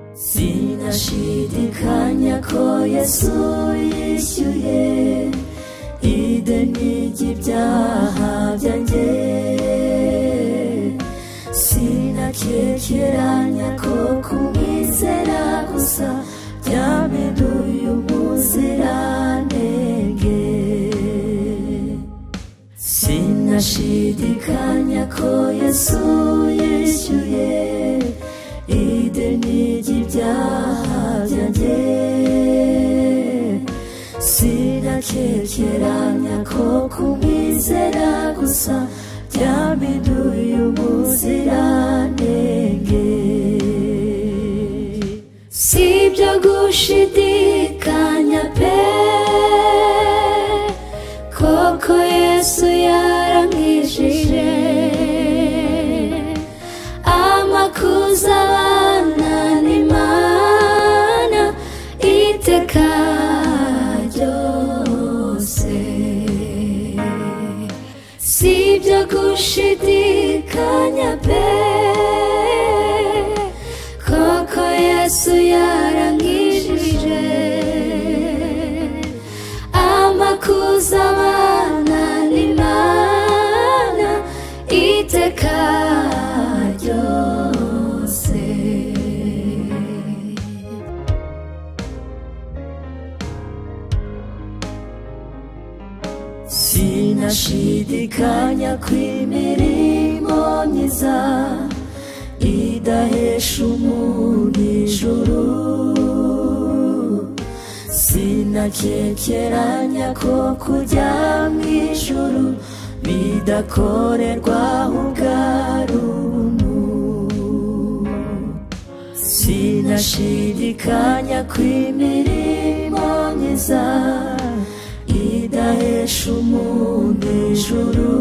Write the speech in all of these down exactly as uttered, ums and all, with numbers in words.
sinashidikanya ko Yesu yishyuye ideni ry'ibyaha byanjye, sinakekeranya ko kumwizera gusa byampinduye umuziranenge. Sinashidikanya ko Yesu yishyuye ideni ry'ibyaha byanjye, sinakekeranya ko kumwizera gusa byampinduye umuziranenge. Sibyo gushidikanya pe, koko Yesu yarankijije, amakuza abana n'Imana iteka ryose. Sibyo gushidikanya pe, koko Yesu yarankijije, amakuza abana n'Imana iteka ryose. Sinashidikanya ko imirimo myiza idahesha umuntu ijuru, sinakekeranya ko kujya mu ijuru bidakorerwaho ubwaruntu. Sinashidikanya ko imirimo myiza idahesha umuntu ijuru,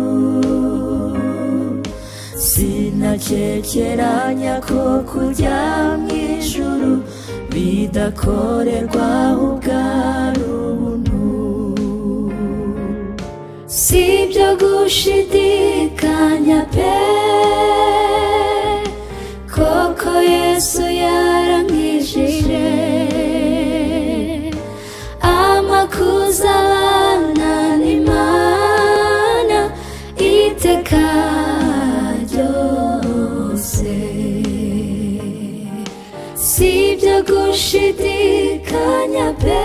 sinakekeranya ko kujya mu ijuru bidakorerwaho ubwaruntu. Sibyo gushidikanya pe, koko Yesu yarankijije, amakuza abana n'Imana iteka ryose. Sibyo gushidikanya pe,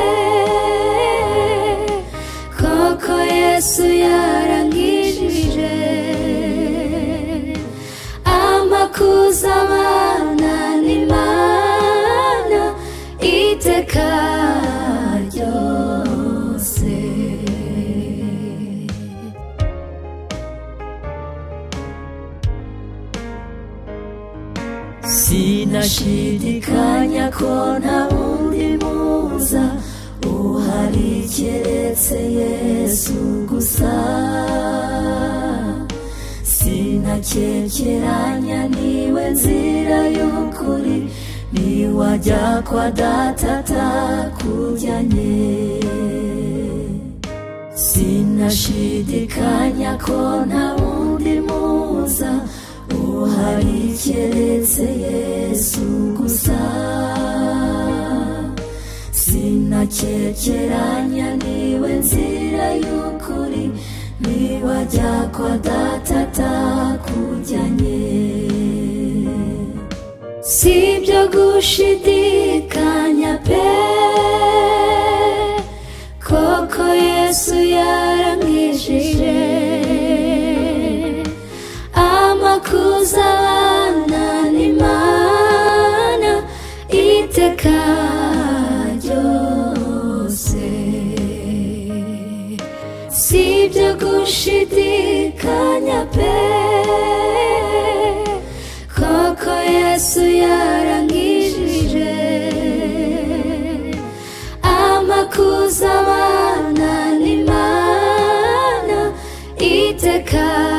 koko Yesu yarankijije, amakuza abana n'Imana iteka ryose. Sinashidikanya ko nta wundi muza uhari keretse Yesu gusa, sinakekeranya niwe nzira y'ukuri, niwajya kwa Data atakujyanye. Sinashidikanya ko nta wundi muza uhari keretse Yesu gusa, sinakekeranya niwe nzira y'ukuri, niwajya kwa Data atakujyanye. Sibyo gushidikanya pe, koko Yesu yarankijije, amakuza abana n'Imana iteka ryose. Sibyo gushidikanya pe, koko Yesu yarankijije, amakuza abana n'Imana iteka